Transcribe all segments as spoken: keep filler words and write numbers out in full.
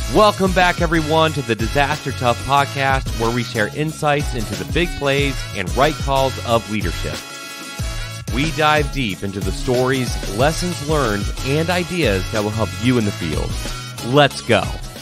Welcome back, everyone, to the Disaster Tough podcast, where we share insights into the big plays and right calls of leadership. We dive deep into the stories, lessons learned, and ideas that will help you in the field. Let's go.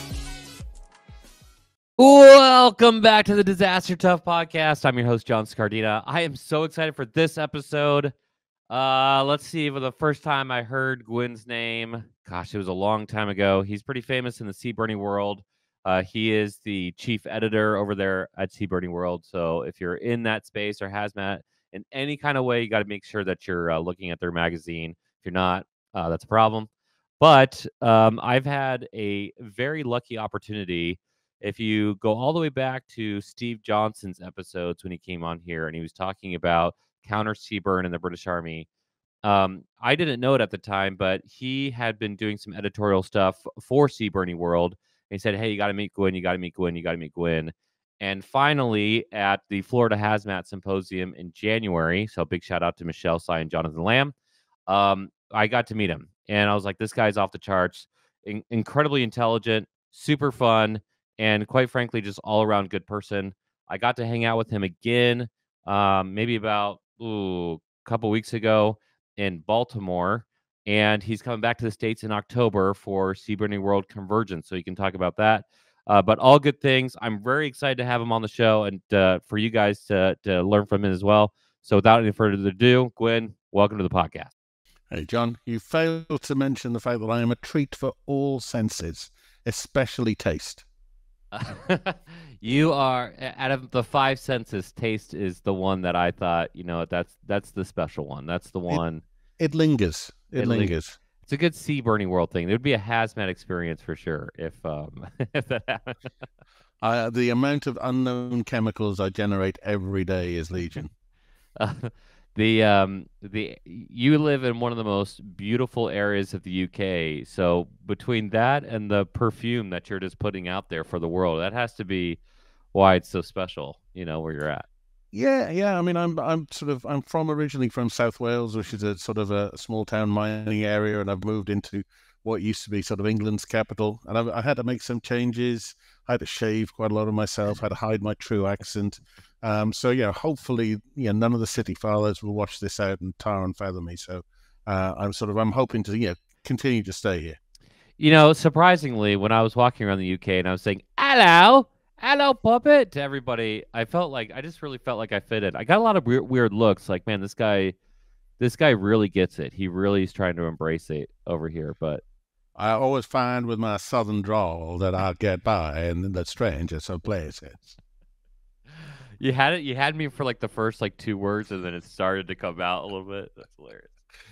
Welcome back to the Disaster Tough podcast. I'm your host, John Scardina. I am so excited for this episode. Uh, let's see, for the first time I heard Gwyn's name, gosh, it was a long time ago. He's pretty famous in the Seaburning world. Uh, he is the chief editor over there at Seaburning World. So if you're in that space or hazmat in any kind of way, you got to make sure that you're uh, looking at their magazine. If you're not, uh, that's a problem. But um, I've had a very lucky opportunity. If you go all the way back to Steve Johnson's episodes when he came on here and he was talking about counter Seaburn in the British Army. Um, I didn't know it at the time, but he had been doing some editorial stuff for Seaburning World. And he said, hey, you got to meet Gwyn, you got to meet Gwyn, you got to meet Gwyn. And finally, at the Florida Hazmat Symposium in January, so big shout out to Michelle Sy and Jonathan Lamb, um, I got to meet him. And I was like, this guy's off the charts, in- incredibly intelligent, super fun, and quite frankly, just all around good person. I got to hang out with him again, um, maybe about ooh, a couple weeks ago in Baltimore, and he's coming back to the States in October for Seaburning World Convergence, so you can talk about that. Uh, but all good things. I'm very excited to have him on the show and uh, for you guys to, to learn from him as well. So without any further ado, Gwyn, welcome to the podcast. Hey, John, you failed to mention the fact that I am a treat for all senses, especially taste. You are, out of the five senses, taste is the one that I thought, you know, that's that's the special one. That's the one. It, it lingers. It, it lingers. lingers. It's a good Seaburning World thing. It would be a hazmat experience for sure if um if that happened. Uh, the amount of unknown chemicals I generate every day is legion. Uh, the um the you live in one of the most beautiful areas of the U K, so between that and the perfume that you're just putting out there for the world, that has to be why it's so special, you know, where you're at. Yeah, yeah. I mean, I'm I'm sort of I'm from originally from South Wales, which is a sort of a small town mining area, and I've moved into what used to be sort of England's capital, and I, I had to make some changes. I had to shave quite a lot of myself. I had to hide my true accent. Um, so yeah, hopefully, yeah, none of the city fathers will watch this out and tar and feather me. So uh, I'm sort of I'm hoping to yeah continue to stay here. You know, surprisingly, when I was walking around the U K and I was saying hello, hello, puppet to everybody, I felt like I just really felt like I fit in. I got a lot of weird, weird looks. Like, man, this guy, this guy really gets it. He really is trying to embrace it over here. But I always find with my southern drawl that I'll get by in the strangest of places. You had it. You had me for like the first like two words, and then it started to come out a little bit. That's hilarious.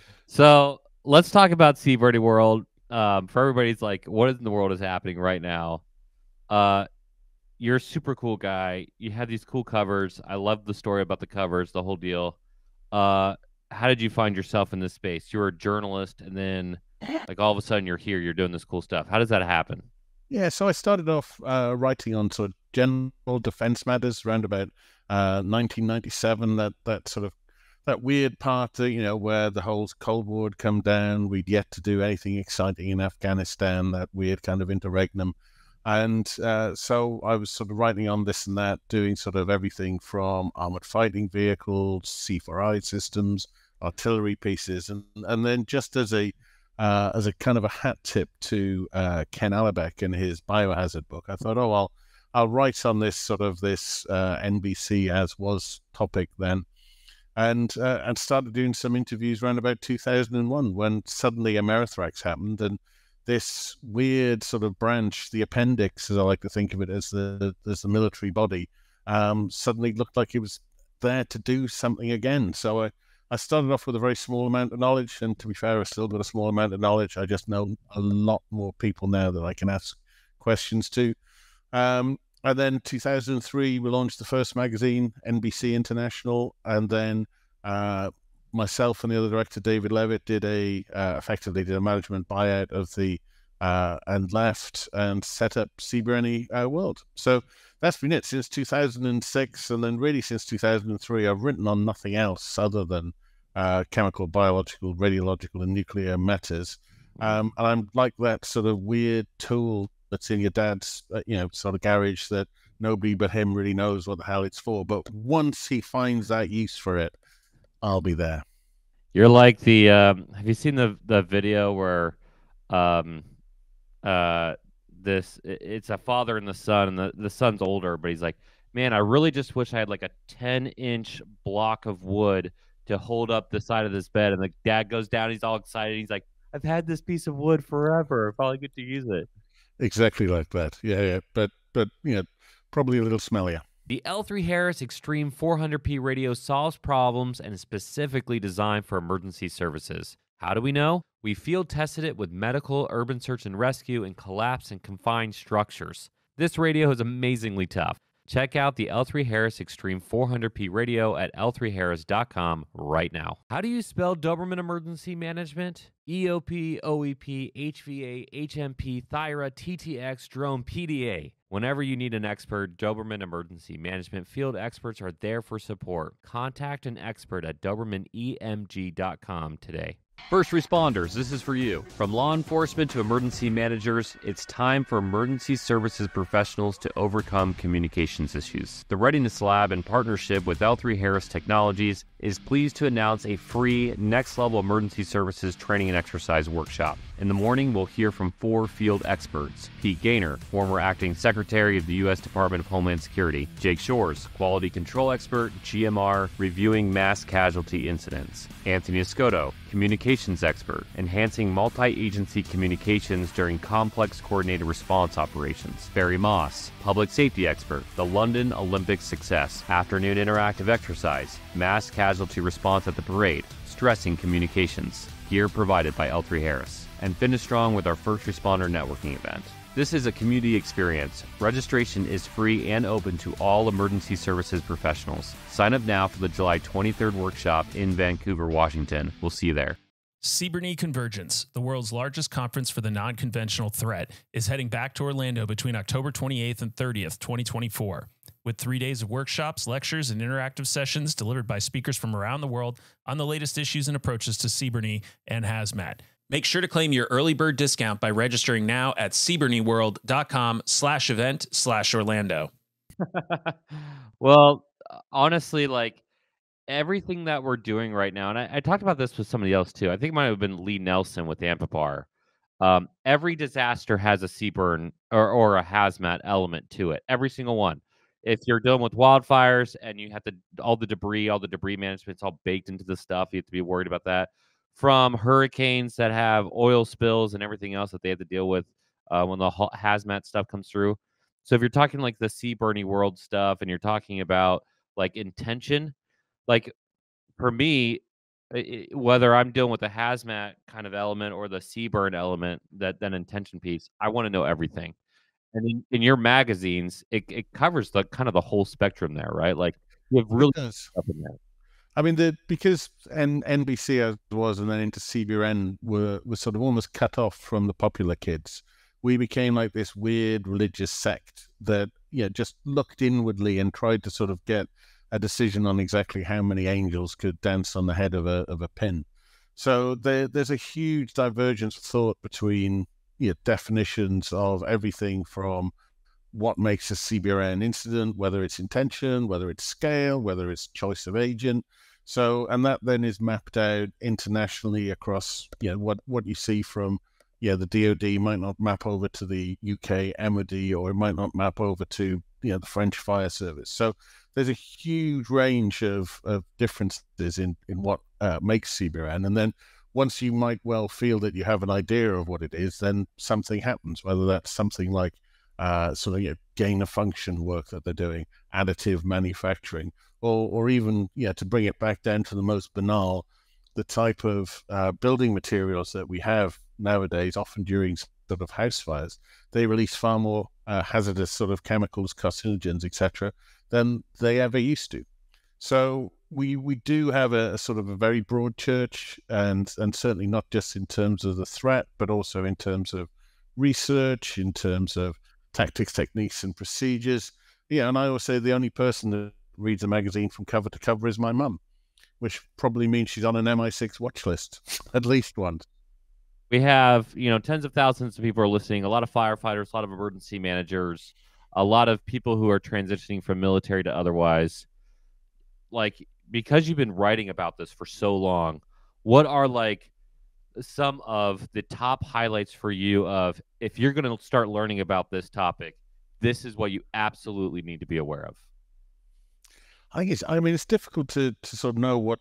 So let's talk about Seaburning World. Um, for everybody's like, what in the world is happening right now? Uh, you're a super cool guy. You have these cool covers. I love the story about the covers, the whole deal. Uh, how did you find yourself in this space? You're a journalist, and then like all of a sudden you're here. You're doing this cool stuff. How does that happen? Yeah, so I started off uh, writing on sort of general defense matters around about uh, nineteen ninety-seven. That that sort of that weird part, uh, you know, where the whole Cold War had come down. We'd yet to do anything exciting in Afghanistan. That weird kind of interregnum, and uh, so I was sort of writing on this and that, doing sort of everything from armored fighting vehicles, C four I systems, artillery pieces, and and then just as a Uh, as a kind of a hat tip to uh, Ken Allebeck in his biohazard book, I thought, oh, I'll, I'll write on this sort of this uh, N B C as was topic then, and uh, and started doing some interviews around about two thousand one when suddenly Amerithrax happened, and this weird sort of branch, the appendix, as I like to think of it, as the as the military body, um, suddenly looked like it was there to do something again. So I. I started off with a very small amount of knowledge, and to be fair, I still got a small amount of knowledge. I just know a lot more people now that I can ask questions to. Um, and then two thousand three, we launched the first magazine, N B C International, and then uh, myself and the other director, David Levitt, did a uh, effectively did a management buyout of the uh, and left and set up Seaburning uh, World. So that's been it since two thousand six, and then really since two thousand three, I've written on nothing else other than uh, chemical, biological, radiological, and nuclear matters. Um, and I'm like that sort of weird tool that's in your dad's, uh, you know, sort of garage that nobody but him really knows what the hell it's for. But once he finds that use for it, I'll be there. You're like the. Um, have you seen the the video where, um, uh, this it's a father and the son, and the the son's older, but he's like, man, I really just wish I had like a ten inch block of wood to hold up the side of this bed. And the dad goes down, he's all excited. He's like, I've had this piece of wood forever. I finally get to use it. Exactly like that. Yeah, yeah. But but you know, probably a little smellier. The L three Harris Extreme four hundred P radio solves problems and is specifically designed for emergency services. How do we know? We field tested it with medical, urban search and rescue, and collapse and confined structures. This radio is amazingly tough. Check out the L three Harris Extreme four hundred P radio at L three harris dot com right now. How do you spell Doberman Emergency Management? E O P, O E P, H V A, H M P, Thyra, T T X, Drone, P D A. Whenever you need an expert, Doberman Emergency Management field experts are there for support. Contact an expert at Doberman E M G dot com today. First responders, this is for you. From law enforcement to emergency managers, it's time for emergency services professionals to overcome communications issues. The Readiness Lab, in partnership with L three Harris Technologies, is pleased to announce a free next-level emergency services training and exercise workshop. In the morning, we'll hear from four field experts. Pete Gaynor, former acting secretary of the U S Department of Homeland Security. Jake Shores, quality control expert, G M R, reviewing mass casualty incidents. Anthony Escoto, communications expert, enhancing multi-agency communications during complex coordinated response operations. Barry Moss, public safety expert, the London Olympic success, afternoon interactive exercise, mass casualty response at the parade, stressing communications, gear provided by L three Harris, and finish strong with our first responder networking event. This is a community experience. Registration is free and open to all emergency services professionals. Sign up now for the July twenty-third workshop in Vancouver, Washington. We'll see you there. CBRNE Convergence, the world's largest conference for the non-conventional threat, is heading back to Orlando between October twenty-eighth and thirtieth, twenty twenty-four. With three days of workshops, lectures, and interactive sessions delivered by speakers from around the world on the latest issues and approaches to CBRNE and hazmat. Make sure to claim your early bird discount by registering now at cbrneworld.com slash event slash Orlando. Well, honestly, like everything that we're doing right now, and I, I talked about this with somebody else too. I think it might have been Lee Nelson with Ampapar. Um, every disaster has a C B R N or, or a hazmat element to it. Every single one. If you're dealing with wildfires and you have to, all the debris, all the debris management's all baked into the stuff, you have to be worried about that. From hurricanes that have oil spills and everything else that they have to deal with uh, when the hazmat stuff comes through. So if you're talking like the CBRNE world stuff and you're talking about like intention, like for me, it, whether I'm dealing with the hazmat kind of element or the C B R N element, that that intention piece, I want to know everything. And in, in your magazines, it, it covers the kind of the whole spectrum there, right? Like you have really stuff in there. I mean, the because N, NBC as was and then into C B R N were was sort of almost cut off from the popular kids. We became like this weird religious sect that yeah just looked inwardly and tried to sort of get a decision on exactly how many angels could dance on the head of a of a pin. So there there's a huge divergence of thought between you know, definitions of everything from what makes a C B R N incident, whether it's intention, whether it's scale, whether it's choice of agent. So, and that then is mapped out internationally across, you know, what, what you see from, yeah, the D O D might not map over to the U K M O D, or it might not map over to, you know, the French Fire Service. So there's a huge range of, of differences in, in what uh, makes C B R N. And then once you might well feel that you have an idea of what it is, then something happens, whether that's something like uh, sort of you know, gain of function work that they're doing, additive manufacturing, or or even, yeah, to bring it back down to the most banal, the type of uh, building materials that we have nowadays, often during sort of house fires, they release far more uh, hazardous sort of chemicals, carcinogens, et cetera, than they ever used to. So we we do have a, a sort of a very broad church, and and certainly not just in terms of the threat, but also in terms of research, in terms of tactics, techniques, and procedures. Yeah, and I always say the only person that reads a magazine from cover to cover is my mum, which probably means she's on an M I six watch list, at least once. we have, you know, tens of thousands of people are listening, a lot of firefighters, a lot of emergency managers, a lot of people who are transitioning from military to otherwise. Like, because you've been writing about this for so long, what are like some of the top highlights for you of if you're going to start learning about this topic, this is what you absolutely need to be aware of? I think it's, I mean, it's difficult to, to sort of know what,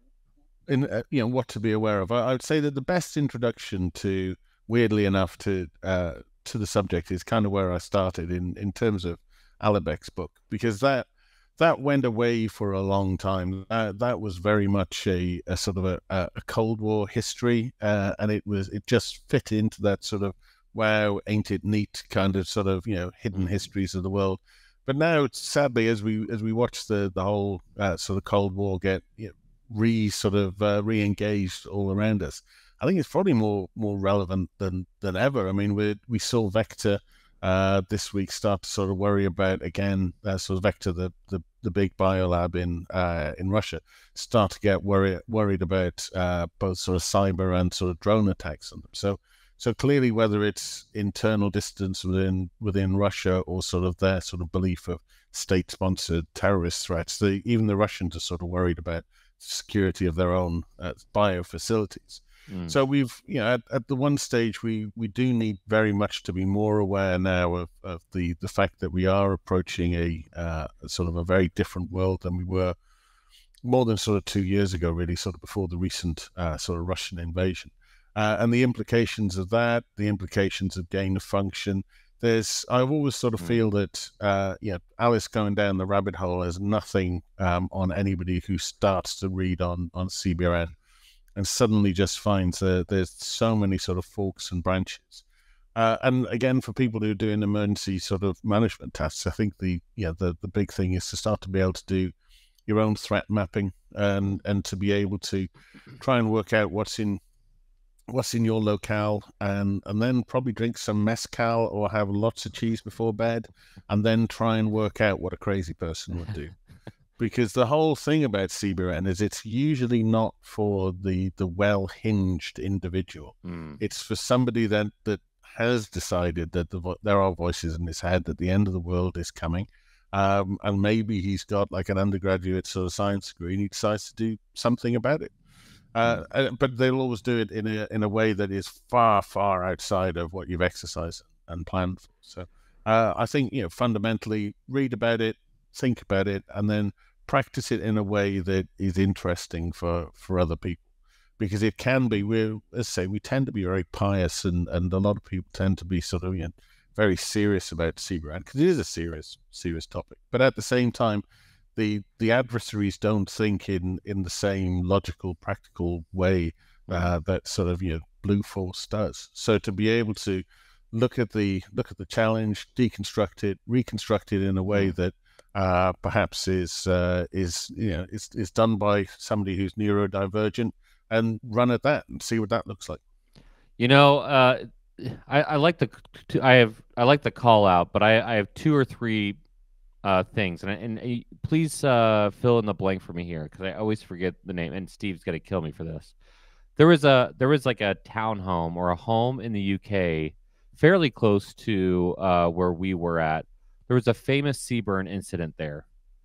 in uh, you know, what to be aware of. I, I would say that the best introduction to, weirdly enough, to uh, to the subject is kind of where I started in, in terms of Alibek's book, because that that went away for a long time. Uh, that was very much a, a sort of a, a Cold War history, uh, and it was it just fit into that sort of, wow, ain't it neat kind of sort of, you know, hidden histories of the world. But now, sadly, as we as we watch the the whole uh, sort of Cold War get, you know, re sort of uh, re-engaged all around us, I think it's probably more more relevant than than ever. I mean, we we saw Vector uh, this week start to sort of worry about again, uh, sort of Vector, the the the big biolab in uh, in Russia, start to get worried worried about uh, both sort of cyber and sort of drone attacks on them. So. So clearly, whether it's internal distance within within Russia or sort of their sort of belief of state-sponsored terrorist threats, the, even the Russians are sort of worried about security of their own uh, bio facilities. Mm. So we've, you know, at, at the one stage, we we do need very much to be more aware now of, of the the fact that we are approaching a uh, sort of a very different world than we were more than sort of two years ago, really, sort of before the recent uh, sort of Russian invasion. Uh, and the implications of that, the implications of gain of function. There's, I always sort of feel that, uh, you know, Alice going down the rabbit hole has nothing um, on anybody who starts to read on, on C B R N and suddenly just finds that there's so many sort of forks and branches. Uh, and again, for people who are doing emergency sort of management tasks, I think the, yeah, the, the big thing is to start to be able to do your own threat mapping and, and to be able to try and work out what's in, what's in your locale, and and then probably drink some mezcal or have lots of cheese before bed, and then try and work out what a crazy person would do. Because the whole thing about C B R N is it's usually not for the the well-hinged individual. Mm. It's for somebody that that has decided that the, there are voices in his head that the end of the world is coming, um, and maybe he's got like an undergraduate sort of science degree and he decides to do something about it. Uh, but they'll always do it in a in a way that is far, far outside of what you've exercised and planned for. So uh, I think, you know, fundamentally read about it, think about it, and then practice it in a way that is interesting for, for other people. Because it can be, we're, as I say, we tend to be very pious, and, and a lot of people tend to be sort of, you know, very serious about C B R N, because it is a serious, serious topic. But at the same time, the the adversaries don't think in in the same logical, practical way uh, that sort of, you know, Blue Force does. So to be able to look at the look at the challenge, deconstruct it, reconstruct it in a way that uh, perhaps is uh, is you know is is done by somebody who's neurodivergent, and run at that and see what that looks like. You know, uh, I, I like the I have I like the call out, but I, I have two or three uh, things, and and uh, please uh, fill in the blank for me here, because I always forget the name, and Steve's gonna kill me for this. There was a there was like a townhome or a home in the U K, fairly close to uh, where we were at. There was a famous C B R N incident there.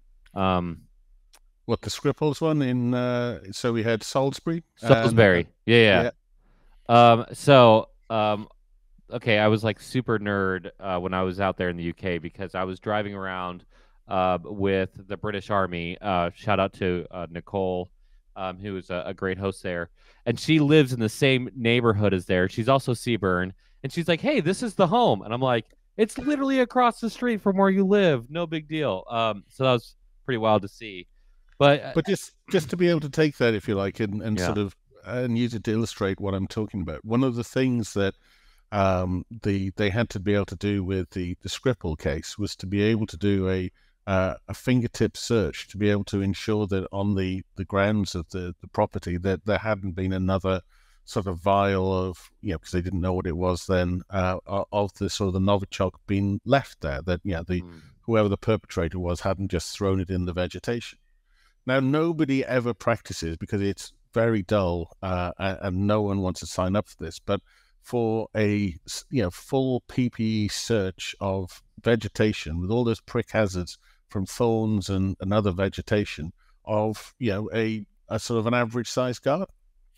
Um, what, the Scripples one in? Uh, so we had Salisbury. Salisbury, um, yeah, yeah. yeah. Um, so um, okay, I was like super nerd uh, when I was out there in the U K, because I was driving around uh, with the British Army. Uh, shout out to uh, Nicole, um, who is a, a great host there. And she lives in the same neighborhood as there. She's also C B R N. And she's like, hey, this is the home. And I'm like, it's literally across the street from where you live. No big deal. Um, so that was pretty wild to see. But but just, just to be able to take that, if you like, and, and yeah. sort of and use it to illustrate what I'm talking about. One of the things that um, the they had to be able to do with the, the Skripal case was to be able to do a uh, a fingertip search, to be able to ensure that on the, the grounds of the, the property that there hadn't been another sort of vial of, you know, because they didn't know what it was then, uh, of the sort of the Novichok being left there, that, you know, the mm. whoever the perpetrator was hadn't just thrown it in the vegetation. Now, nobody ever practices, because it's very dull, uh, and, and no one wants to sign up for this. But for a you know full P P E search of vegetation with all those prick hazards from thorns and, and other vegetation of you know a, a sort of an average sized garden.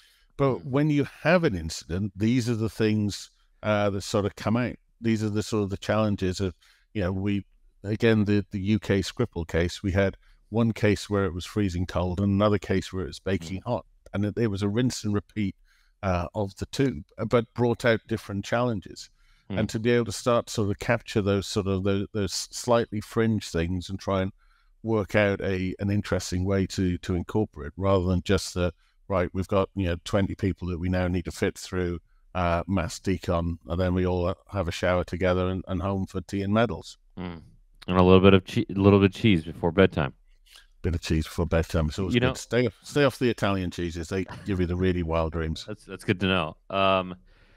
But when you have an incident, these are the things uh, that sort of come out. These are the sort of the challenges of, you know, we, again, the, the U K Scripple case, we had one case where it was freezing cold and another case where it was baking hot. And it, it was a rinse and repeat uh, of the two, but brought out different challenges. Mm. And to be able to start sort of capture those sort of those, those slightly fringe things and try and work out a an interesting way to to incorporate, rather than just the, right, we've got, you know, twenty people that we now need to fit through uh, mass decon, and then we all have a shower together and, and home for tea and medals. Mm. And a little bit of che- a little bit of cheese before bedtime. Bit of cheese before bedtime. It's always you good. Know, stay stay off the Italian cheeses. They give you the really wild dreams. That's that's good to know. Um,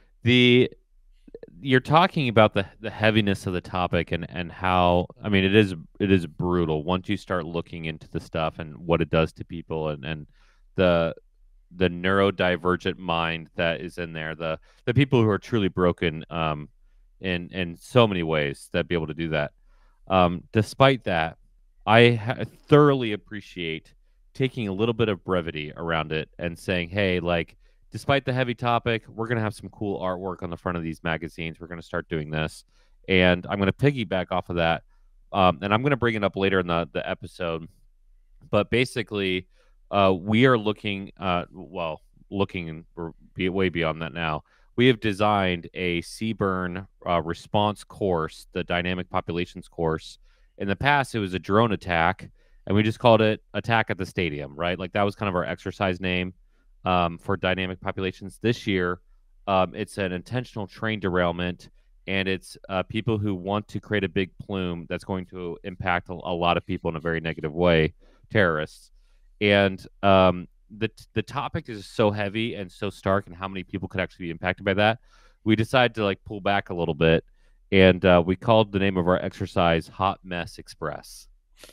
the you're talking about the the heaviness of the topic and and how, I mean, it is it is brutal once you start looking into the stuff and what it does to people, and and the the neurodivergent mind that is in there, the the people who are truly broken um, in in so many ways that be able to do that. Um, despite that, I ha- thoroughly appreciate taking a little bit of brevity around it and saying, hey, like, despite the heavy topic, we're going to have some cool artwork on the front of these magazines. We're going to start doing this. And I'm going to piggyback off of that. Um, and I'm going to bring it up later in the, the episode. But basically, uh, we are looking, uh, well, looking and we're be way beyond that now. We have designed a C B R N uh, response course, the dynamic populations course. In the past, it was a drone attack, and we just called it Attack at the Stadium, right? Like, that was kind of our exercise name um, for dynamic populations. This year, um, it's an intentional train derailment, and it's uh, people who want to create a big plume that's going to impact a, a lot of people in a very negative way, terrorists. And um, the the topic is so heavy and so stark, and how many people could actually be impacted by that. We decided to like pull back a little bit, and uh, we called the name of our exercise Hot Mess Express.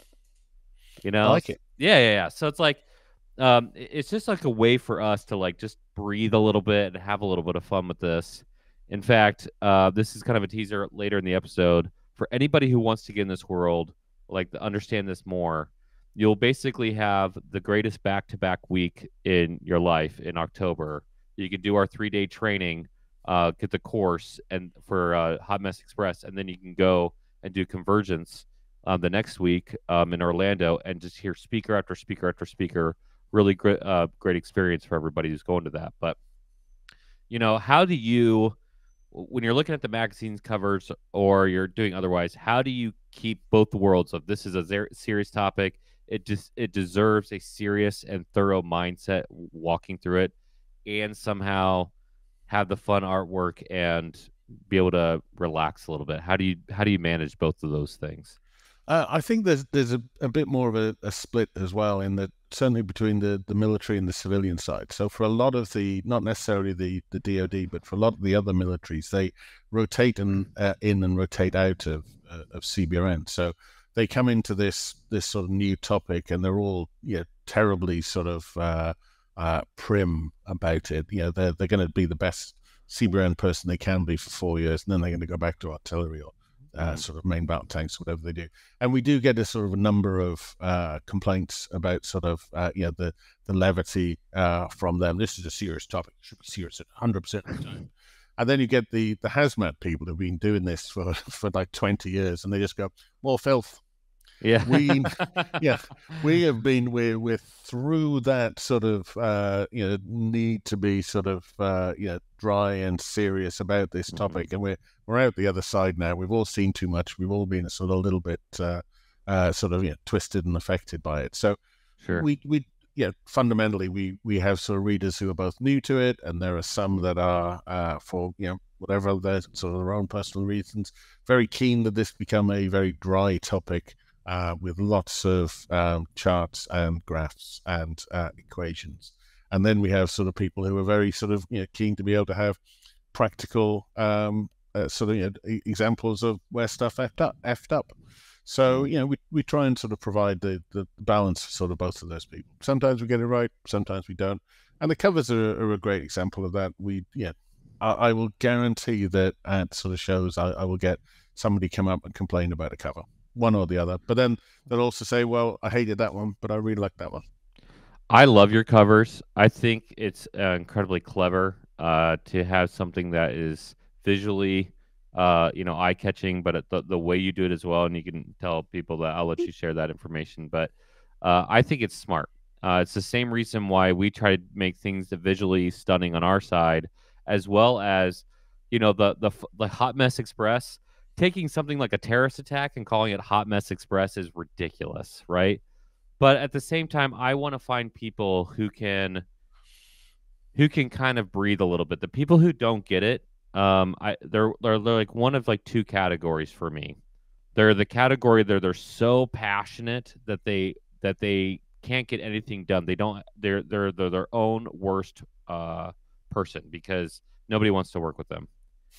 You know, I like it. Yeah, yeah, yeah. So it's like, um, it's just like a way for us to like just breathe a little bit and have a little bit of fun with this. In fact, uh, this is kind of a teaser later in the episode for anybody who wants to get in this world, like to understand this more. You'll basically have the greatest back-to-back week in your life in October. You can do our three-day training, uh, get the course, and for uh, Hot Mess Express, and then you can go and do Convergence um, the next week um, in Orlando, and just hear speaker after speaker after speaker. Really great, uh, great experience for everybody who's going to that. But you know, how do you, when you're looking at the magazine's covers or you're doing otherwise, how do you keep both worlds of this is a ser- serious topic? It just it deserves a serious and thorough mindset walking through it, and somehow have the fun artwork and be able to relax a little bit. How do you how do you manage both of those things? Uh, I think there's there's a, a bit more of a, a split as well, in that certainly between the, the military and the civilian side. So for a lot of the, not necessarily the, the D O D, but for a lot of the other militaries, they rotate and uh, in and rotate out of uh, of C B R N. So they come into this this sort of new topic, and they're all you know, terribly sort of uh, uh, prim about it. You know, they're they're going to be the best C B R N person they can be for four years, and then they're going to go back to artillery or uh, sort of main battle tanks, whatever they do. And we do get a sort of a number of uh, complaints about sort of uh, you know the the levity uh, from them. This is a serious topic; it should be serious at one hundred percent of the time. And then you get the the hazmat people who've been doing this for for like twenty years, and they just go, more filth. Yeah, we yeah we have been we're, we're through that sort of uh you know need to be sort of uh you know dry and serious about this topic, mm-hmm. and we're we're out the other side now. We've all seen too much. We've all been sort of a little bit uh, uh sort of you know, twisted and affected by it. So sure. we we yeah fundamentally we we have sort of readers who are both new to it, and there are some that are uh for you know whatever their sort of their own personal reasons very keen that this become a very dry topic. Uh, with lots of um, charts and graphs and uh, equations. And then we have sort of people who are very sort of you know, keen to be able to have practical um, uh, sort of you know, examples of where stuff effed up, effed up. So, you know, we, we try and sort of provide the, the balance for sort of both of those people. Sometimes we get it right, sometimes we don't. And the covers are, are a great example of that. We, yeah, I, I will guarantee that at sort of shows, I, I will get somebody come up and complain about a cover, one or the other. But then they'll also say, well, I hated that one, but I really like that one. I love your covers. I think it's uh, incredibly clever uh, to have something that is visually, uh, you know, eye-catching, but the, the way you do it as well, and you can tell people that I'll let you share that information. But uh, I think it's smart. Uh, it's the same reason why we try to make things visually stunning on our side, as well as, you know, the the the Hot Mess Express. Taking something like a terrorist attack and calling it Hot Mess Express is ridiculous, right? But at the same time, I want to find people who can who can kind of breathe a little bit. The people who don't get it, um, I they're, they're they're like one of like two categories for me. They're the category that they're so passionate that they that they can't get anything done. They don't. They're they're they're their own worst uh, person because nobody wants to work with them.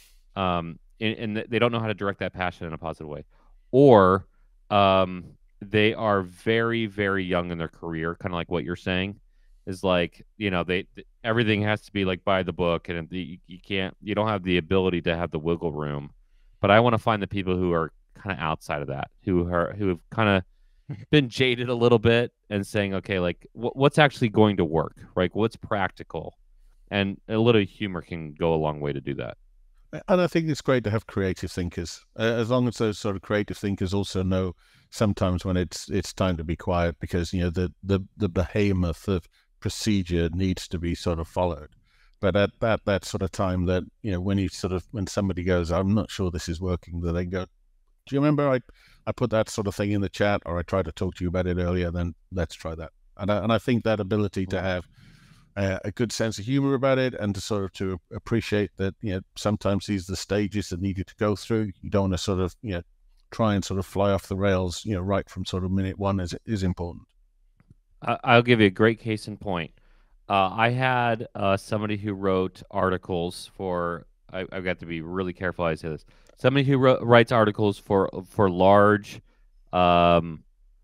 Um, and, and they don't know how to direct that passion in a positive way, or um they are very, very young in their career, kind of like what you're saying, is like, you know, they everything has to be like by the book, and the, you can't, you don't have the ability to have the wiggle room. But I want to find the people who are kind of outside of that, who are who have kind of been jaded a little bit, and saying, okay, like wh- what's actually going to work, right? What's practical, and a little humor can go a long way to do that. And I think it's great to have creative thinkers, uh, as long as those sort of creative thinkers also know sometimes when it's it's time to be quiet, because, you know, the the, the behemoth of procedure needs to be sort of followed. But at that that sort of time that, you know, when you sort of when somebody goes, I'm not sure this is working, then they go, do you remember I I put that sort of thing in the chat, or I tried to talk to you about it earlier? Then let's try that. And I, and I think that ability to have Uh, a good sense of humor about it, and to sort of to appreciate that, you know, sometimes these are the stages that need you to go through. You don't want to sort of, you know, try and sort of fly off the rails, you know, right from sort of minute one is is important. I'll give you a great case in point. Uh, I had uh, somebody who wrote articles for. I, I've got to be really careful as I say this. Somebody who wrote, writes articles for for large um,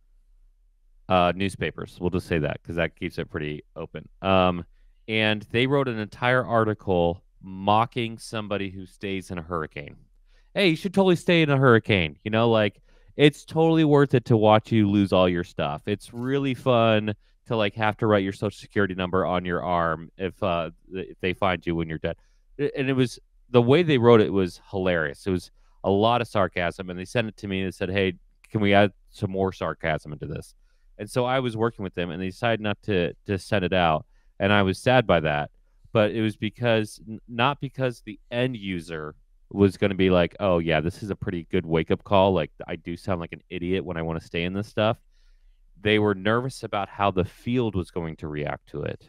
uh, newspapers. We'll just say that because that keeps it pretty open. Um, and they wrote an entire article mocking somebody who stays in a hurricane. Hey, you should totally stay in a hurricane. You know, like it's totally worth it to watch you lose all your stuff. It's really fun to like have to write your social security number on your arm if uh if they find you when you're dead. And it was the way they wrote it was hilarious. It was a lot of sarcasm, and they sent it to me and they said, "Hey, can we add some more sarcasm into this?" And so I was working with them, and they decided not to to send it out, and I was sad by that. But it was because not because the end user was going to be like, oh yeah, this is a pretty good wake up call. Like I do sound like an idiot when I want to stay in this stuff. They were nervous about how the field was going to react to it.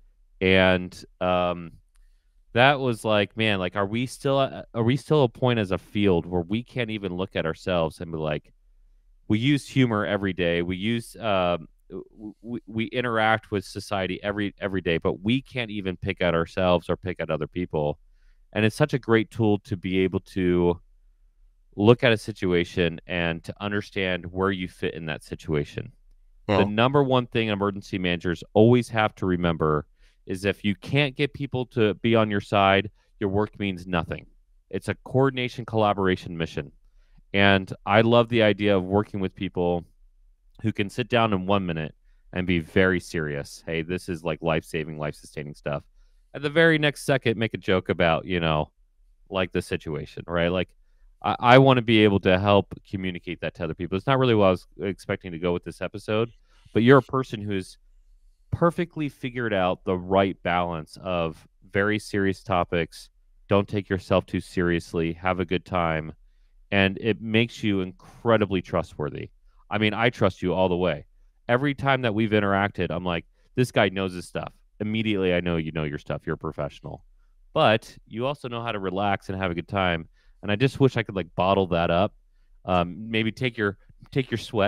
And um, that was like, man, like, are we still, at, are we still a point as a field where we can't even look at ourselves and be like, we use humor every day. We use, um, we, we interact with society every, every day, but we can't even pick at ourselves or pick at other people. And it's such a great tool to be able to look at a situation and to understand where you fit in that situation. Well, the number one thing emergency managers always have to remember is if you can't get people to be on your side, your work means nothing. It's a coordination, collaboration mission. And I love the idea of working with people who can sit down in one minute and be very serious. Hey, this is like life-saving, life-sustaining stuff. At the very next second, make a joke about, you know, like the situation, right? Like, I, I want to be able to help communicate that to other people. It's not really what I was expecting to go with this episode, but you're a person who's perfectly figured out the right balance of very serious topics. Don't take yourself too seriously. Have a good time. And it makes you incredibly trustworthy. I mean, I trust you all the way. Every time that we've interacted, I'm like, this guy knows his stuff. Immediately, I know you know your stuff. You're a professional. But you also know how to relax and have a good time. And I just wish I could like bottle that up. Um, maybe take your take your sweat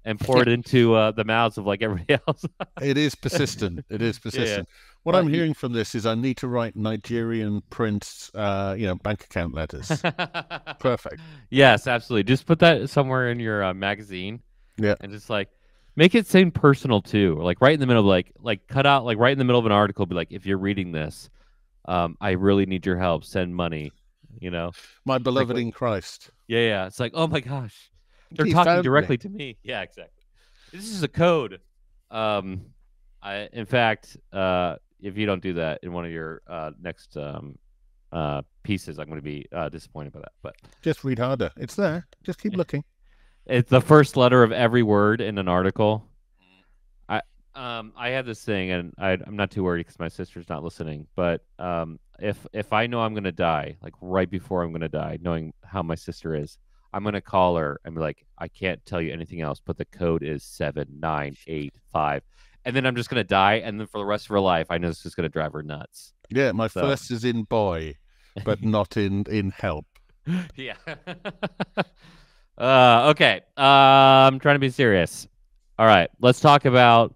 and pour it into uh, the mouths of like everybody else. It is persistent. It is persistent. Yeah, yeah. What uh, I'm hearing from this is I need to write Nigerian Prince, uh, you know, bank account letters. Perfect. Yes, absolutely. Just put that somewhere in your uh, magazine. Yeah. And just like make it seem personal too. Like right in the middle of like like cut out like right in the middle of an article. Be like, if you're reading this, um, I really need your help. Send money. You know, my beloved like, in Christ. Yeah, yeah. It's like, oh my gosh. They're He talking directly me. to me. Yeah, exactly. This is a code. Um, I, in fact, uh, if you don't do that in one of your uh, next um, uh, pieces, I'm going to be uh, disappointed by that. But just read harder. It's there. Just keep looking. It's the first letter of every word in an article. I um I have this thing, and I, I'm not too worried because my sister's not listening. But um, if if I know I'm going to die, like right before I'm going to die, knowing how my sister is, I'm going to call her and be like, I can't tell you anything else, but the code is seven nine eight five. And then I'm just going to die. And then for the rest of her life, I know this is going to drive her nuts. Yeah, my so. first is in boy, but not in, in help. Yeah. uh, okay. Uh, I'm trying to be serious. All right. Let's talk about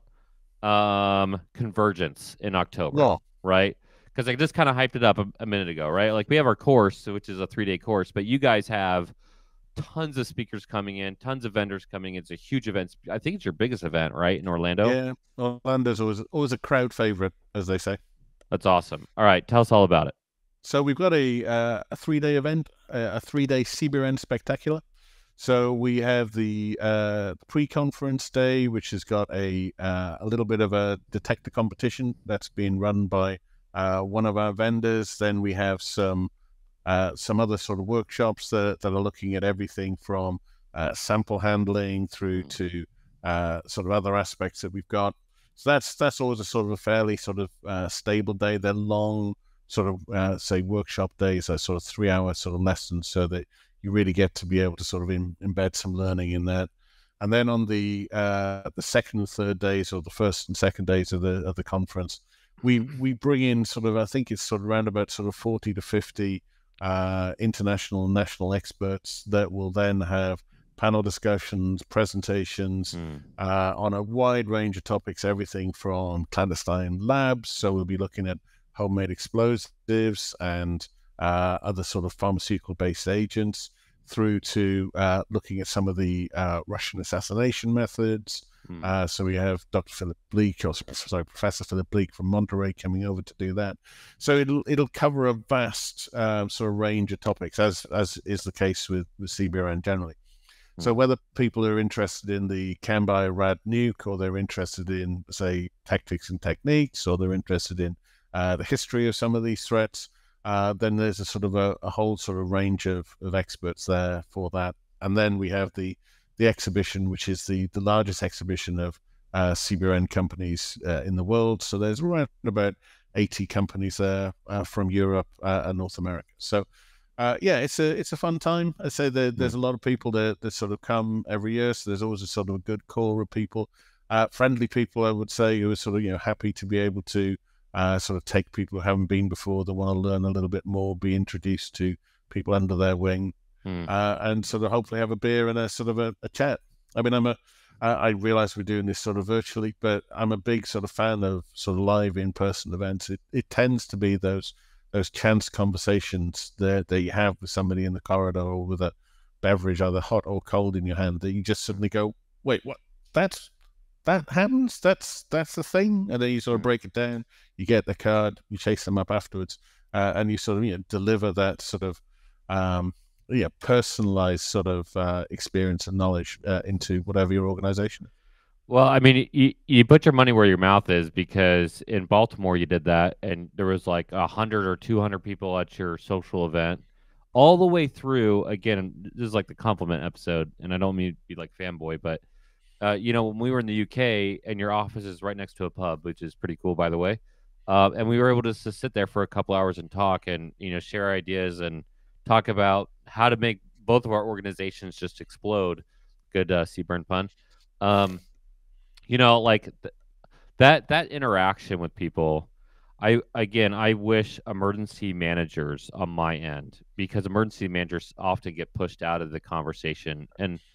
um, Convergence in October, oh. right? Because I just kind of hyped it up a, a minute ago, right? Like we have our course, which is a three-day course, but you guys have tons of speakers coming in, tons of vendors coming in. It's a huge event. I think it's your biggest event, right, in Orlando? Yeah, Orlando's always always a crowd favorite, as they say. That's awesome. All right, tell us all about it. So we've got a uh, a three-day event, uh, a three-day C B R N Spectacular. So we have the uh, pre-conference day, which has got a uh, a little bit of a detector competition that's being run by uh, one of our vendors. Then we have some Uh, some other sort of workshops that, that are looking at everything from uh, sample handling through to uh, sort of other aspects that we've got. So that's that's always a sort of a fairly sort of uh, stable day. They're long sort of, uh, say, workshop days, are sort of three-hour sort of lessons so that you really get to be able to sort of in, embed some learning in that. And then on the uh, the second and third days, or the first and second days of the of the conference, we, we bring in sort of, I think it's sort of around about sort of forty to fifty uh international and national experts that will then have panel discussions, presentations mm. uh on a wide range of topics, everything from clandestine labs, so we'll be looking at homemade explosives and uh other sort of pharmaceutical based agents, through to uh looking at some of the uh Russian assassination methods. Mm. Uh, so we have Doctor Philip Bleek, or sorry, Professor Philip Bleek from Monterey coming over to do that. So it'll it'll cover a vast um, sort of range of topics, as as is the case with, with C B R N generally. Mm. So whether people are interested in the Canby Rad Nuke, or they're interested in, say, tactics and techniques, or they're interested in uh, the history of some of these threats, uh, then there's a sort of a, a whole sort of range of, of experts there for that. And then we have the the exhibition, which is the, the largest exhibition of uh, C B R N companies uh, in the world. So there's around about eighty companies there uh, from Europe uh, and North America. So uh, yeah, it's a it's a fun time. I say there, there's a lot of people that, that sort of come every year. So there's always a sort of a good core of people, uh, friendly people, I would say, who are sort of, you know, happy to be able to uh, sort of take people who haven't been before, that want to learn a little bit more, be introduced to people under their wing. Hmm. Uh, and sort of hopefully have a beer and a sort of a, a chat. I mean, I'm a, I, I realize we're doing this sort of virtually, but I'm a big sort of fan of sort of live in-person events. It it tends to be those those chance conversations that, that you have with somebody in the corridor, or with a beverage, either hot or cold, in your hand, that you just suddenly go, wait, what? That's, that happens? That's, that's the thing? And then you sort of break it down, you get the card, you chase them up afterwards, uh, and you sort of, you know, deliver that sort of, um, yeah, personalized sort of uh, experience and knowledge uh, into whatever your organization is. Well, I mean, you, you put your money where your mouth is, because in Baltimore you did that, and there was like a hundred or two hundred people at your social event, all the way through. Again, this is like the compliment episode, and I don't mean to be like fanboy, but uh, you know, when we were in the U K, and your office is right next to a pub, which is pretty cool, by the way, uh, and we were able to just sit there for a couple hours and talk, and you know, share ideas and talk about how to make both of our organizations just explode. Good uh, C B R N pun. Um, you know, like th- that that interaction with people. I again, I wish emergency managers on my end, because emergency managers often get pushed out of the conversation. And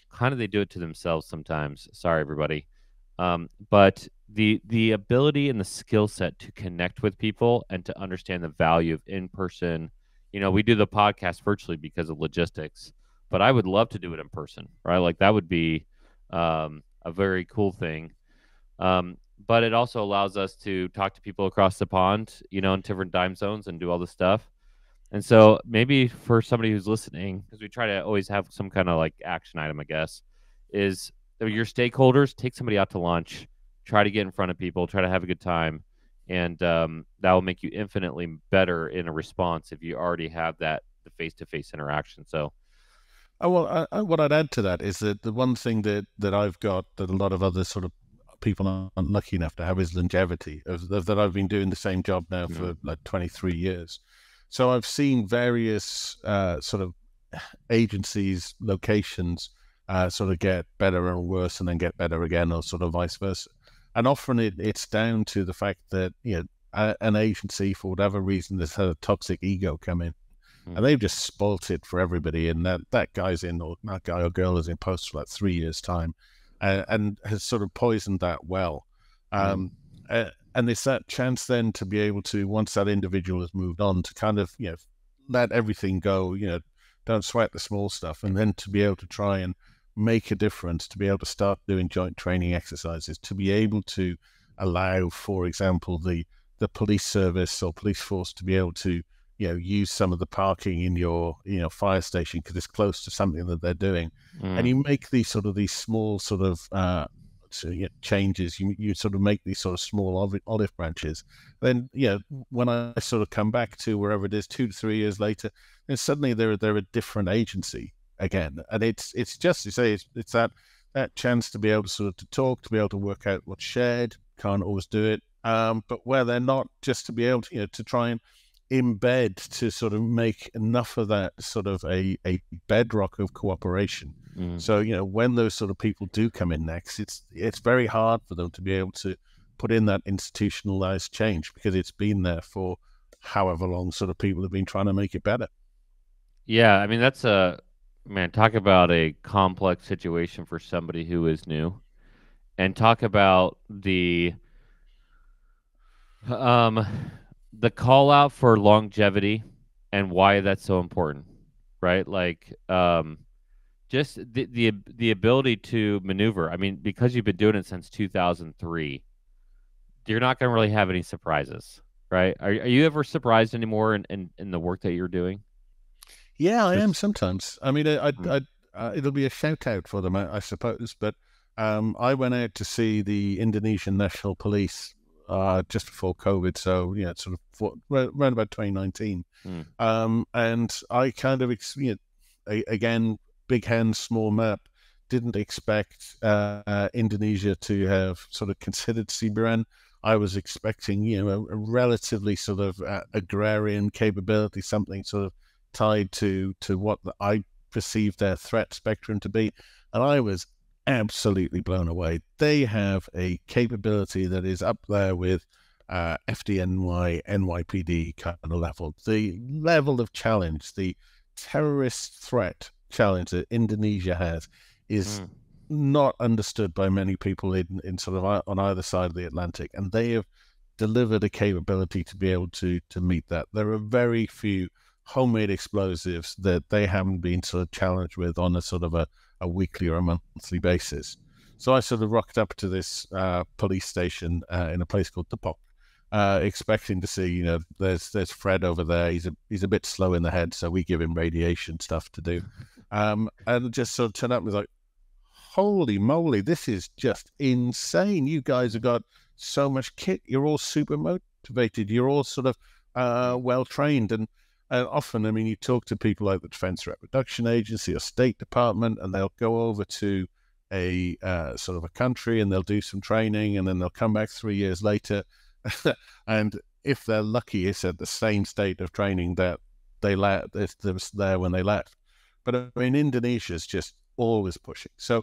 kind of they do it to themselves sometimes. Sorry, everybody. Um, but the the ability and the skill set to connect with people and to understand the value of in person. You know, we do the podcast virtually because of logistics, but I would love to do it in person, right? Like that would be um, a very cool thing. Um, but it also allows us to talk to people across the pond, you know, in different time zones and do all this stuff. And so maybe for somebody who's listening, because we try to always have some kind of like action item, I guess, is your stakeholders, take somebody out to lunch, try to get in front of people, try to have a good time. And um, that will make you infinitely better in a response if you already have that the face-to-face interaction. So, oh, well, I, I, what I'd add to that is that the one thing that, that I've got that a lot of other sort of people aren't lucky enough to have is longevity. Of, of that I've been doing the same job now mm-hmm. for like twenty-three years. So I've seen various uh, sort of agencies, locations, uh, sort of get better and worse and then get better again, or sort of vice versa. And often it, it's down to the fact that, you know, a, an agency, for whatever reason, has had a toxic ego come in. Mm. And they've just spoilt it for everybody. And that, that guy's in, or that guy or girl is in post for like three years' time, uh, and has sort of poisoned that well. Um, mm. uh, and it's that chance then to be able to, once that individual has moved on, to kind of, you know, let everything go, you know, don't sweat the small stuff, and then to be able to try and make a difference, to be able to start doing joint training exercises, to be able to allow, for example, the the police service or police force to be able to, you know, use some of the parking in your, you know, fire station because it's close to something that they're doing. Mm. And you make these sort of these small sort of uh, so, you know, changes. You you sort of make these sort of small olive, olive branches. Then, you know, when I sort of come back to wherever it is, two to three years later, then suddenly they're they're a different agency again. And it's it's just to say it's, it's that that chance to be able to sort of to talk, to be able to work out what's shared. Can't always do it, um, but where they're not, just to be able to, you know, to try and embed, to sort of make enough of that sort of a, a bedrock of cooperation. Mm. So, you know, when those sort of people do come in next, it's it's very hard for them to be able to put in that institutionalized change because it's been there for however long sort of people have been trying to make it better. Yeah, I mean, that's a, man, talk about a complex situation for somebody who is new, and talk about the um the call out for longevity and why that's so important, right? Like um just the the the ability to maneuver. I mean, because you've been doing it since two thousand three, you're not going to really have any surprises, right? Are are you ever surprised anymore in, in, in the work that you're doing? Yeah, I am sometimes. I mean, I, I, I, uh, it'll be a shout out for them, I, I suppose. But um, I went out to see the Indonesian National Police uh, just before COVID, so you know, sort of for, around about twenty nineteen, mm. um, and I kind of, you know, a, again, big hands, small map. Didn't expect uh, uh, Indonesia to have sort of considered CBRN. I was expecting, you know, a, a relatively sort of uh, agrarian capability, something sort of tied to to what the, I perceived their threat spectrum to be, and I was absolutely blown away. They have a capability that is up there with uh, F D N Y, N Y P D kind of level. The level of challenge, the terrorist threat challenge that Indonesia has is mm. not understood by many people in, in sort of on either side of the Atlantic, and they have delivered a capability to be able to to meet that. There are very few homemade explosives that they haven't been sort of challenged with on a sort of a, a weekly or a monthly basis. So I sort of rocked up to this uh, police station uh, in a place called Depok, uh, expecting to see, you know, there's there's Fred over there. He's a he's a bit slow in the head, so we give him radiation stuff to do, um, and just sort of turn up and was like, holy moly, this is just insane! You guys have got so much kit. You're all super motivated. You're all sort of uh, well trained. And And often, I mean, you talk to people like the Defense Threat Reduction Agency or State Department, and they'll go over to a uh, sort of a country and they'll do some training, and then they'll come back three years later. And if they're lucky, it's at the same state of training that they left, that was there when they left. But I mean, Indonesia's just always pushing. So,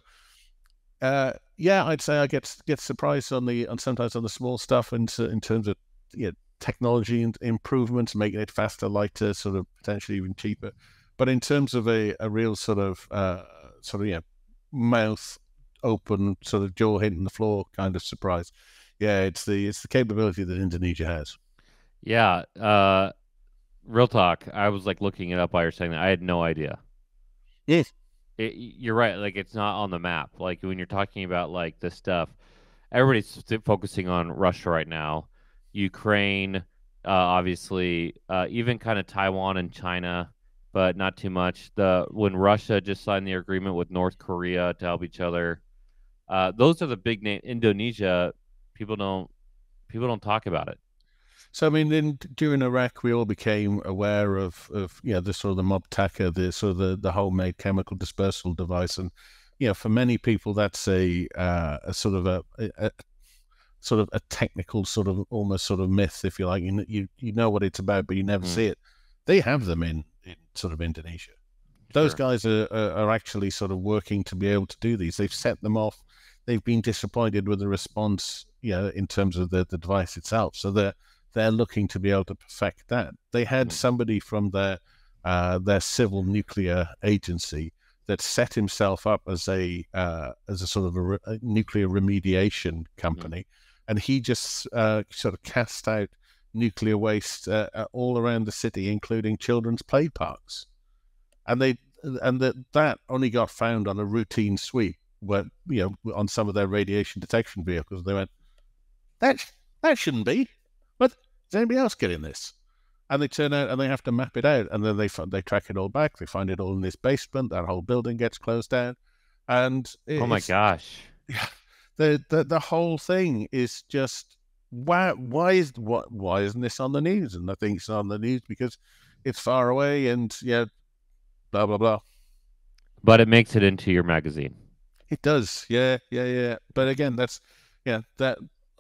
uh, yeah, I'd say I get get surprised on the on sometimes on the small stuff in in terms of, you know, technology and improvements, making it faster, lighter, sort of potentially even cheaper. But in terms of a, a real sort of uh, sort of yeah, mouth open, sort of jaw hitting the floor kind of surprise. Yeah, it's the it's the capability that Indonesia has. Yeah, uh, real talk. I was like looking it up while you're saying that. I had no idea. Yes. It, you're right. Like it's not on the map. Like when you're talking about like this stuff, everybody's st- focusing on Russia right now, Ukraine, uh, obviously, uh, even kind of Taiwan and China, but not too much. The when Russia just signed the agreement with North Korea to help each other, uh, those are the big name. Indonesia, people don't people don't talk about it. So I mean, in, during Iraq, we all became aware of, of you know, the sort of the Mob Taka, the sort of the, the homemade chemical dispersal device, and you know, for many people, that's a, uh, a sort of a, a, a sort of a technical sort of almost sort of myth, if you like. You you you know what it's about, but you never mm. see it. They have them in, in sort of Indonesia. Those sure. guys are, are are actually sort of working to be able to do these. They've set them off. They've been disappointed with the response, you know, in terms of the, the device itself. So they're they're looking to be able to perfect that. They had somebody from their uh, their civil nuclear agency that set himself up as a uh, as a sort of a, re- a nuclear remediation company, mm-hmm. and he just uh, sort of cast out nuclear waste uh, all around the city, including children's play parks, and they and that that only got found on a routine sweep, where you know on some of their radiation detection vehicles. They went, that that shouldn't be. But is anybody else getting this? And they turn out and they have to map it out, and then they they track it all back. They find it all in this basement. That whole building gets closed down, and it, oh my gosh, yeah, the, the the whole thing is just why why is what why isn't this on the news? And I think it's on the news because it's far away, and yeah, blah blah blah. But it makes it into your magazine. It does, yeah, yeah, yeah. But again, that's yeah that.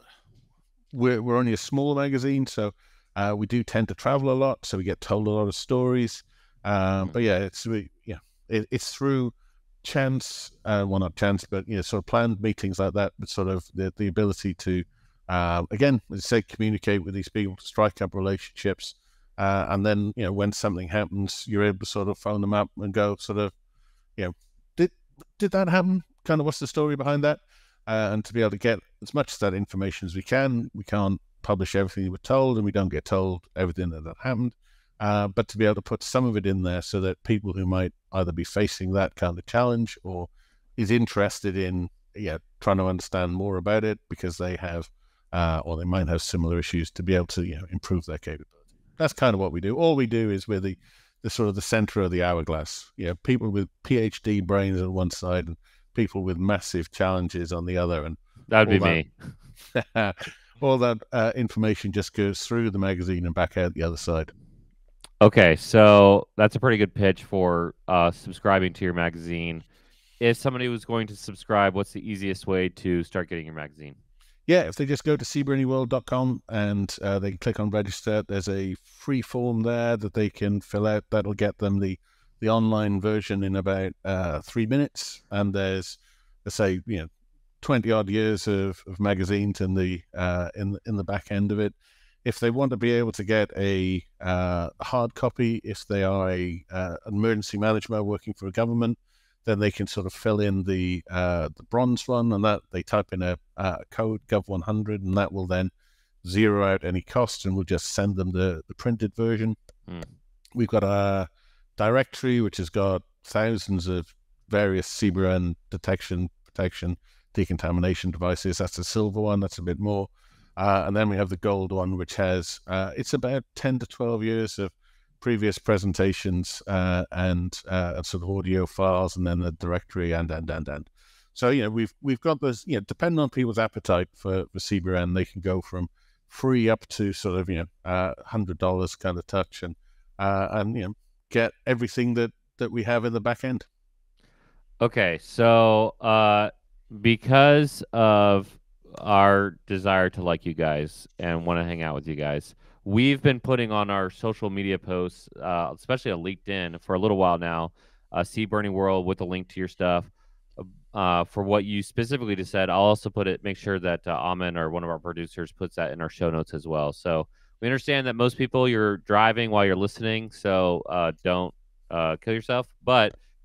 We're we're only a small magazine, so uh, we do tend to travel a lot, so we get told a lot of stories. Um, but yeah, it's we, yeah, it, it's through chance, uh, well not chance, but you know, sort of planned meetings like that, but sort of the the ability to, uh, again, as I say, communicate with these people, to strike up relationships, uh, and then you know when something happens, you're able to sort of phone them up and go, sort of, you know, did did that happen? Kind of what's the story behind that? Uh, and to be able to get as much of that information as we can. We can't publish everything we're told, and we don't get told everything that, that happened. Uh, but to be able to put some of it in there so that people who might either be facing that kind of challenge or is interested in yeah trying to understand more about it because they have uh, or they might have similar issues, to be able to you know improve their capability. That's kind of what we do. All we do is we're the, the sort of the center of the hourglass. You know, people with PhD brains on one side and people with massive challenges on the other, and that'd be that, me. All that uh, information just goes through the magazine and back out the other side. Okay, so that's a pretty good pitch for uh, subscribing to your magazine. If somebody was going to subscribe, what's the easiest way to start getting your magazine? Yeah, if they just go to sea burny world dot com and uh, they can click on register, there's a free form there that they can fill out. That'll get them the the online version in about uh, three minutes. And there's, let's say, you know, twenty odd years of, of magazines in the uh, in in the back end of it. If they want to be able to get a uh, hard copy, if they are a uh, an emergency manager working for a government, then they can sort of fill in the uh, the bronze one, and that they type in a, a code Gov one hundred, and that will then zero out any costs, and we'll just send them the, the printed version. Mm. We've got a directory which has got thousands of various C B R N detection, protection, decontamination devices. That's the silver one. That's a bit more. Uh, and then we have the gold one, which has, uh, it's about ten to twelve years of previous presentations uh, and uh, sort of audio files, and then the directory and, and, and, and. So, you know, we've we've got this, you know, depending on people's appetite for, for C B R N, they can go from free up to sort of, you know, uh, one hundred dollars kind of touch, and, uh, and you know, get everything that, that we have in the back end. Okay, so uh, because of our desire to like you guys and want to hang out with you guys, we've been putting on our social media posts, uh, especially on LinkedIn, for a little while now, uh, Sea Burning World with a link to your stuff. Uh, for what you specifically just said, I'll also put it, make sure that uh, Amin or one of our producers puts that in our show notes as well. So we understand that most people, you're driving while you're listening, so uh, don't uh, kill yourself. But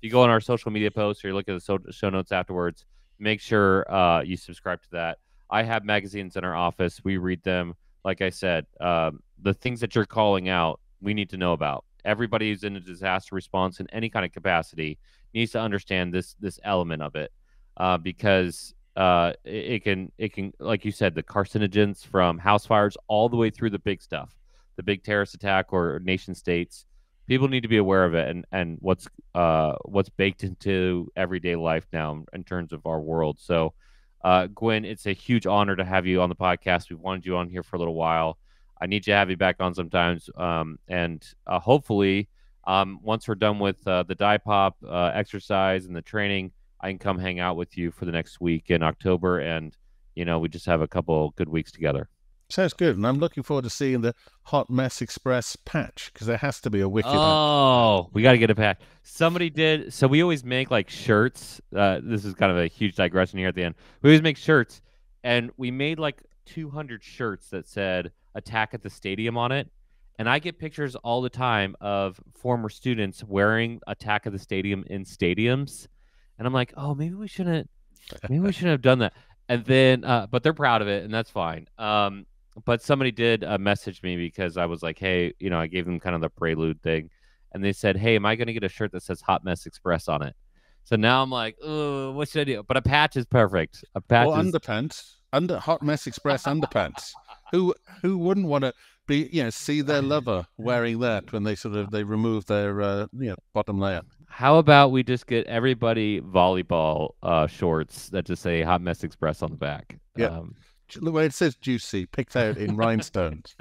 if you go on our social media posts or you look at the so- show notes afterwards, make sure uh, you subscribe to that. I have magazines in our office. We read them. Like I said, um, the things that you're calling out, we need to know about. Everybody who's in a disaster response in any kind of capacity needs to understand this this element of it, uh, because uh, it, it can it can like you said, the carcinogens from house fires all the way through the big stuff, the big terrorist attack or nation states. People need to be aware of it and and what's uh what's baked into everyday life now in terms of our world. So, uh, Gwen, it's a huge honor to have you on the podcast. We've wanted you on here for a little while. I need to have you back on sometimes. Um, and uh, hopefully, um, once we're done with uh, the die pop uh, exercise and the training, I can come hang out with you for the next week in October. And, you know, we just have a couple good weeks together. Sounds good. And I'm looking forward to seeing the Hot Mess Express patch, because there has to be a wicked. Oh, we got to get a patch. Somebody did. So we always make like shirts. Uh, this is kind of a huge digression here at the end. We always make shirts, and we made like two hundred shirts that said Attack at the Stadium on it. And I get pictures all the time of former students wearing Attack at the Stadium in stadiums. And I'm like, oh, maybe we shouldn't, maybe we shouldn't have done that. And then, uh, but they're proud of it, and that's fine. Um, but somebody did uh, message me because I was like, hey, you know, I gave them kind of the prelude thing. And they said, hey, am I going to get a shirt that says Hot Mess Express on it? So now I'm like, oh, what should I do? But a patch is perfect. A patch or is... underpants. Under Hot Mess Express underpants. Who who wouldn't want to be, you know, see their lover wearing that when they sort of they remove their uh, you know, bottom layer? How about we just get everybody volleyball uh, shorts that just say Hot Mess Express on the back? Yeah. Um, The way it says juicy, picked out in rhinestones.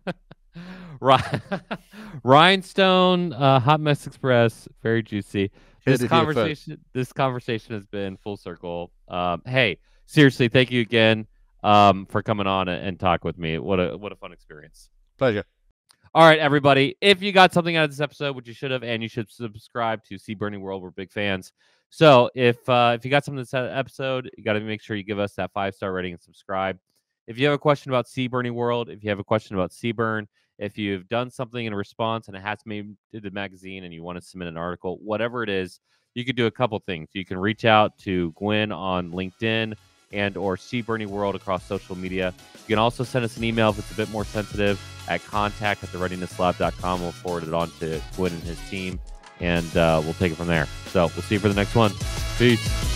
Rhinestone, uh, Hot Mess Express, very juicy. This Here conversation, this conversation has been full circle. Um, hey, seriously, thank you again um, for coming on and, and talk with me. What a what a fun experience. Pleasure. All right, everybody. If you got something out of this episode, which you should have, and you should subscribe to See Burning World. We're big fans. So if uh, if you got something to this episode, you got to make sure you give us that five star rating and subscribe. If you have a question about See Burning World, if you have a question about Seaburn, if you've done something in response and it has made to the magazine and you want to submit an article, whatever it is, you could do a couple things. You can reach out to Gwen on LinkedIn and or See Burning World across social media. You can also send us an email if it's a bit more sensitive at contact at the readiness lab dot com. We'll forward it on to Gwen and his team, and uh, we'll take it from there. So we'll see you for the next one. Peace.